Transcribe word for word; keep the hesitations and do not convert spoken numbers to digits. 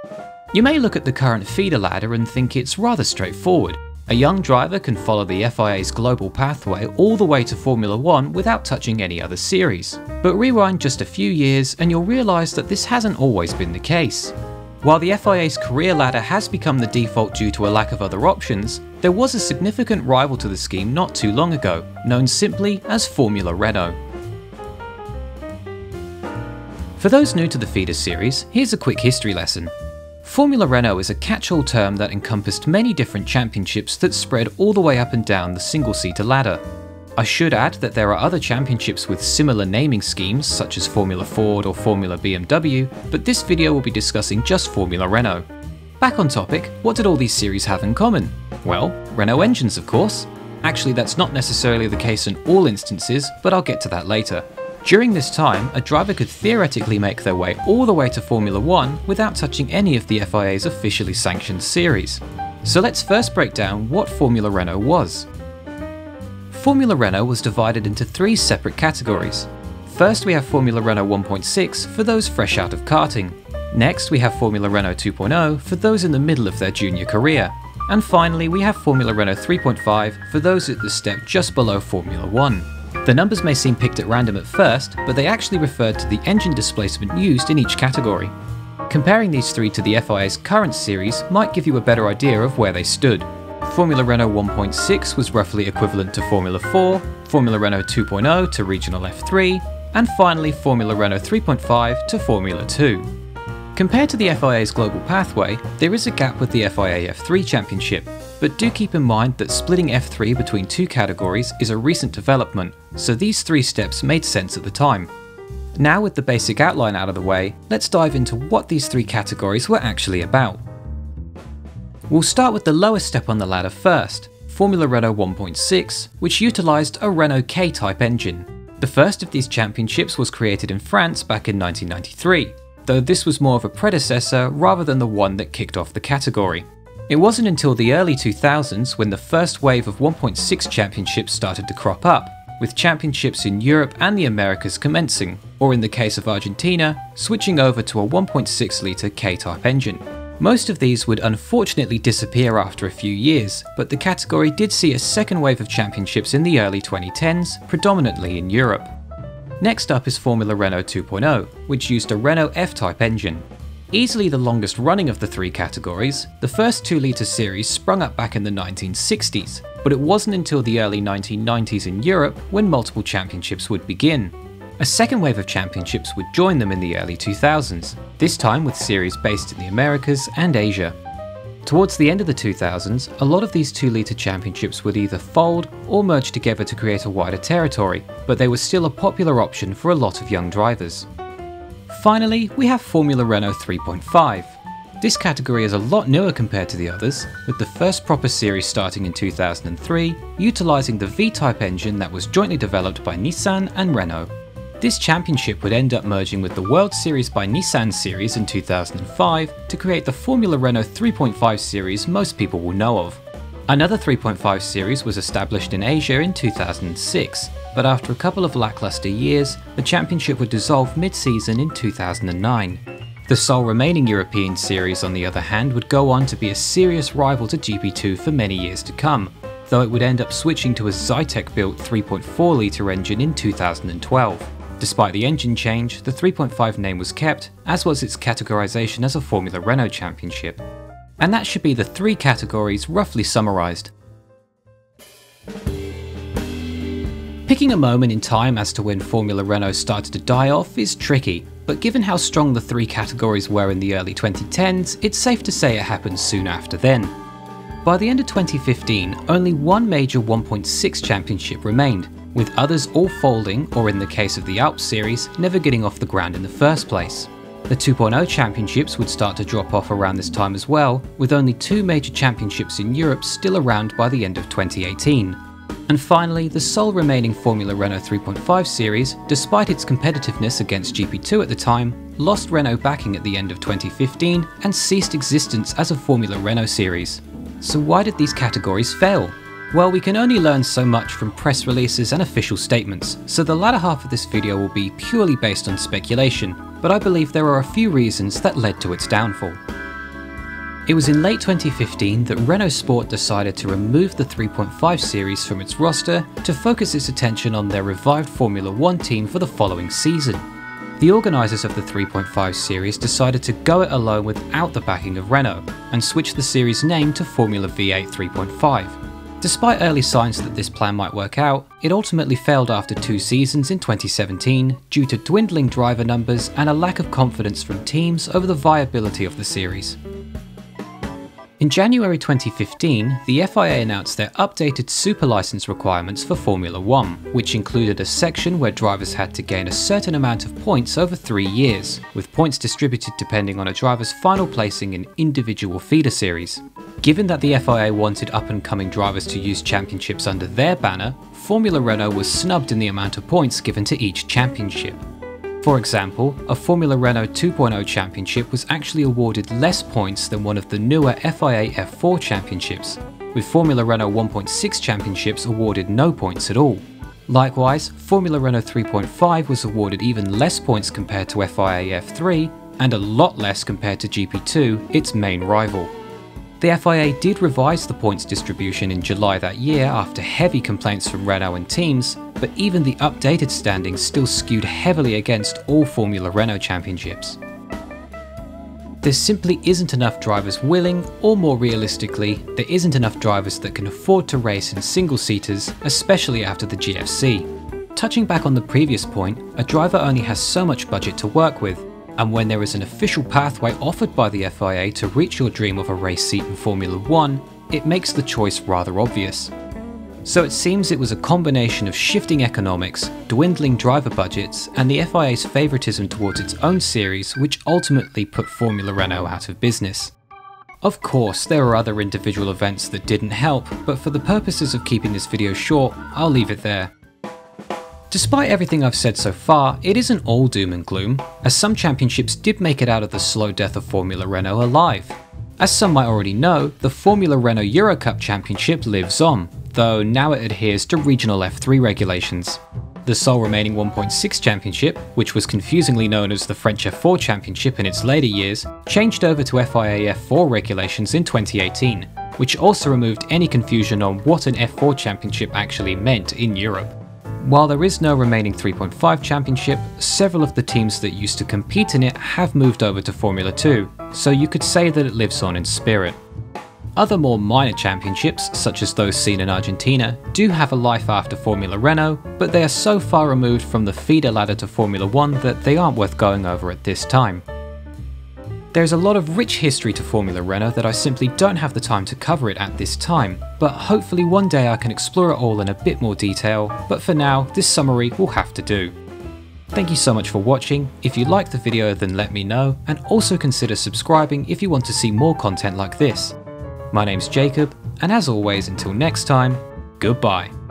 You may look at the current feeder ladder and think it's rather straightforward. A young driver can follow the F I A's Global Pathway all the way to Formula One without touching any other series. But rewind just a few years and you'll realise that this hasn't always been the case. While the F I A's career ladder has become the default due to a lack of other options, there was a significant rival to the scheme not too long ago, known simply as Formula Renault. For those new to the feeder series, here's a quick history lesson. Formula Renault is a catch-all term that encompassed many different championships that spread all the way up and down the single-seater ladder. I should add that there are other championships with similar naming schemes such as Formula Ford or Formula B M W, but this video will be discussing just Formula Renault. Back on topic, what did all these series have in common? Well, Renault engines of course. Actually, that's not necessarily the case in all instances, but I'll get to that later. During this time, a driver could theoretically make their way all the way to Formula One without touching any of the F I A's officially sanctioned series. So let's first break down what Formula Renault was. Formula Renault was divided into three separate categories. First we have Formula Renault one point six for those fresh out of karting. Next we have Formula Renault two point oh for those in the middle of their junior career. And finally we have Formula Renault three point five for those at the step just below Formula One. The numbers may seem picked at random at first, but they actually referred to the engine displacement used in each category. Comparing these three to the F I A's current series might give you a better idea of where they stood. Formula Renault one point six was roughly equivalent to Formula four, Formula Renault two point oh to Regional F three, and finally Formula Renault three point five to Formula two. Compared to the F I A's Global Pathway, there is a gap with the F I A F three Championship, but do keep in mind that splitting F three between two categories is a recent development, so these three steps made sense at the time. Now with the basic outline out of the way, let's dive into what these three categories were actually about. We'll start with the lowest step on the ladder first, Formula Renault one point six, which utilised a Renault K-type engine. The first of these championships was created in France back in nineteen ninety-three, though this was more of a predecessor rather than the one that kicked off the category. It wasn't until the early two thousands when the first wave of one point six championships started to crop up, with championships in Europe and the Americas commencing, or in the case of Argentina, switching over to a one point six litre K-type engine. Most of these would unfortunately disappear after a few years, but the category did see a second wave of championships in the early twenty tens, predominantly in Europe. Next up is Formula Renault two point oh, which used a Renault F-type engine. Easily the longest running of the three categories, the first two litre series sprung up back in the nineteen sixties, but it wasn't until the early nineteen nineties in Europe when multiple championships would begin. A second wave of championships would join them in the early two thousands, this time with series based in the Americas and Asia. Towards the end of the two thousands, a lot of these two litre championships would either fold or merge together to create a wider territory, but they were still a popular option for a lot of young drivers. Finally, we have Formula Renault three point five. This category is a lot newer compared to the others, with the first proper series starting in two thousand three, utilising the V-type engine that was jointly developed by Nissan and Renault. This championship would end up merging with the World Series by Nissan series in two thousand five to create the Formula Renault three point five series most people will know of. Another three point five series was established in Asia in two thousand six, but after a couple of lackluster years, the championship would dissolve mid-season in two thousand nine. The sole remaining European series, on the other hand, would go on to be a serious rival to G P two for many years to come, though it would end up switching to a Zytec-built three point four litre engine in two thousand twelve. Despite the engine change, the three point five name was kept, as was its categorization as a Formula Renault championship. And that should be the three categories roughly summarized. Picking a moment in time as to when Formula Renault started to die off is tricky, but given how strong the three categories were in the early twenty tens, it's safe to say it happened soon after then. By the end of twenty fifteen, only one major one point six championship remained, with others all folding, or in the case of the Alps series, never getting off the ground in the first place. The two point oh championships would start to drop off around this time as well, with only two major championships in Europe still around by the end of twenty eighteen. And finally, the sole remaining Formula Renault three point five series, despite its competitiveness against G P two at the time, lost Renault backing at the end of twenty fifteen and ceased existence as a Formula Renault series. So why did these categories fail? Well, we can only learn so much from press releases and official statements, so the latter half of this video will be purely based on speculation, but I believe there are a few reasons that led to its downfall. It was in late twenty fifteen that Renault Sport decided to remove the three point five series from its roster to focus its attention on their revived Formula One team for the following season. The organisers of the three point five series decided to go it alone without the backing of Renault and switch the series name to Formula V eight three point five. Despite early signs that this plan might work out, it ultimately failed after two seasons in twenty seventeen due to dwindling driver numbers and a lack of confidence from teams over the viability of the series. In January twenty fifteen, the F I A announced their updated super license requirements for Formula One, which included a section where drivers had to gain a certain amount of points over three years, with points distributed depending on a driver's final placing in individual feeder series. Given that the F I A wanted up-and-coming drivers to use championships under their banner, Formula Renault was snubbed in the amount of points given to each championship. For example, a Formula Renault two point oh championship was actually awarded less points than one of the newer F I A F four championships, with Formula Renault one point six championships awarded no points at all. Likewise, Formula Renault three point five was awarded even less points compared to F I A F three, and a lot less compared to G P two, its main rival. The F I A did revise the points distribution in July that year after heavy complaints from Renault and teams, but even the updated standings still skewed heavily against all Formula Renault championships. There simply isn't enough drivers willing, or more realistically, there isn't enough drivers that can afford to race in single-seaters, especially after the G F C. Touching back on the previous point, a driver only has so much budget to work with, and when there is an official pathway offered by the F I A to reach your dream of a race seat in Formula One, it makes the choice rather obvious. So it seems it was a combination of shifting economics, dwindling driver budgets, and the F I A's favouritism towards its own series which ultimately put Formula Renault out of business. Of course, there are other individual events that didn't help, but for the purposes of keeping this video short, I'll leave it there. Despite everything I've said so far, it isn't all doom and gloom, as some championships did make it out of the slow death of Formula Renault alive. As some might already know, the Formula Renault Eurocup Championship lives on, though now it adheres to regional F three regulations. The sole remaining one point six championship, which was confusingly known as the French F four Championship in its later years, changed over to F I A F four regulations in twenty eighteen, which also removed any confusion on what an F four championship actually meant in Europe. While there is no remaining three point five championship, several of the teams that used to compete in it have moved over to Formula two, so you could say that it lives on in spirit. Other more minor championships, such as those seen in Argentina, do have a life after Formula Renault, but they are so far removed from the feeder ladder to Formula One that they aren't worth going over at this time. There's a lot of rich history to Formula Renault that I simply don't have the time to cover it at this time, but hopefully one day I can explore it all in a bit more detail, but for now, this summary will have to do. Thank you so much for watching. If you liked the video then let me know, and also consider subscribing if you want to see more content like this. My name's Jacob, and as always until next time, goodbye.